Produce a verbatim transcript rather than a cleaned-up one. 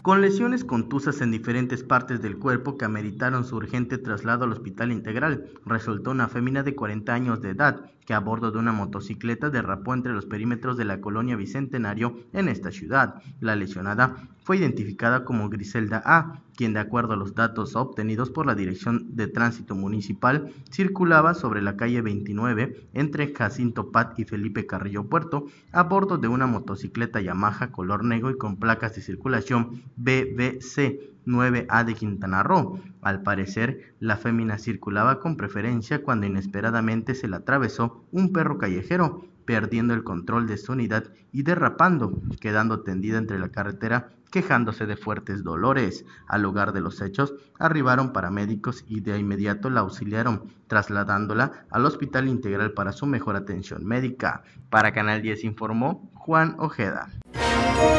con lesiones contusas en diferentes partes del cuerpo que ameritaron su urgente traslado al Hospital Integral. Resultó una fémina de cuarenta años de edad que a bordo de una motocicleta derrapó entre los perímetros de la colonia Bicentenario en esta ciudad. La lesionada fue identificada como Griselda A., quien de acuerdo a los datos obtenidos por la Dirección de Tránsito Municipal circulaba sobre la calle veintinueve entre Jacinto Pat y Felipe Carrillo Puerto a bordo de una motocicleta Yamaha color negro y con placas de circulación B B C nueve A de Quintana Roo. Al parecer, la fémina circulaba con preferencia cuando inesperadamente se le atravesó un perro callejero, perdiendo el control de su unidad y derrapando, quedando tendida entre la carretera, quejándose de fuertes dolores. Al lugar de los hechos arribaron paramédicos y de inmediato la auxiliaron, trasladándola al Hospital Integral para su mejor atención médica. Para Canal diez informó Juan Ojeda.